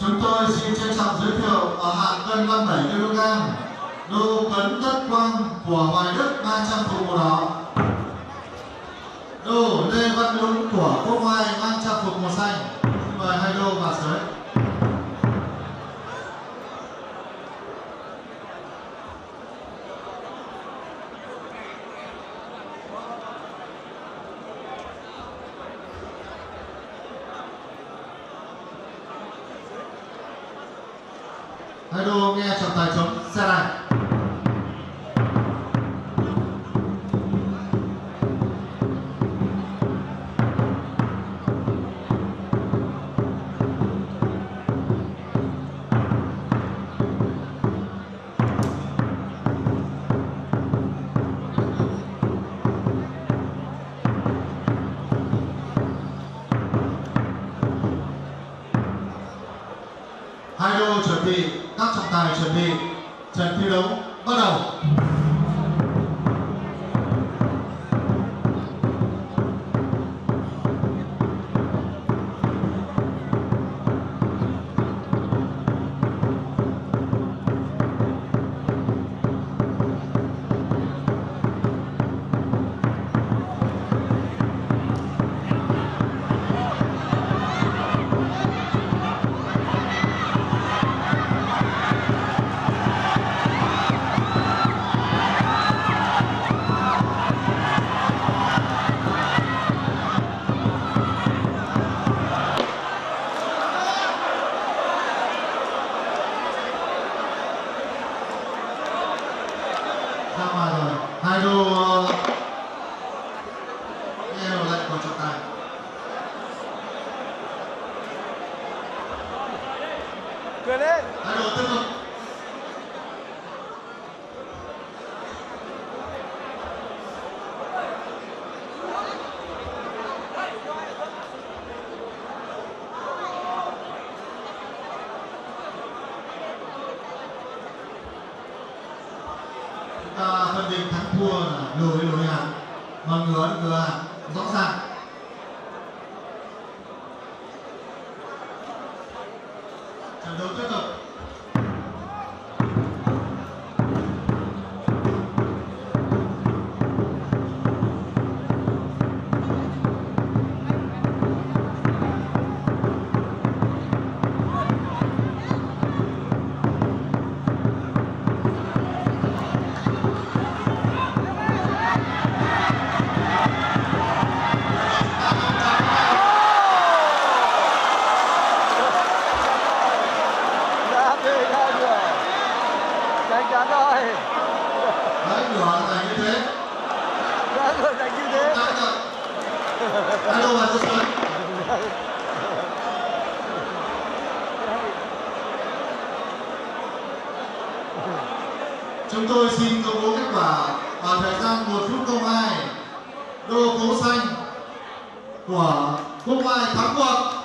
Chúng tôi xin trân trọng giới thiệu ở hạng cân 57 kg, đô Cấn Tất Quang của Hoài Đức mang trang phục màu đỏ, đô Lê Văn Dũng của Quốc Oai mang trang phục màu xanh. Xin mời hai đô vào sới. Hai đô nghe trọng tài chống xe này. Hai đô chuẩn bị, các trọng tài chuẩn bị, trận thi đấu bắt đầu. Ra ngoài rồi, hai đô nghe lời lệnh của trọng tài. Cười lên. Hai đô tiếp tục. Phân định thắng thua là lùi hạng, còn ngửa hạng rõ ràng. Trận đấu tiếp tục. Chắc chắn rồi. Đấy, ngửa thành như thế. Đã rồi thành như thế. Hai đô vào sân sới. Chúng tôi xin công bố kết quả ở thời gian 1 phút 02. Đô Cố Xanh của Quốc Oai thắng cuộc.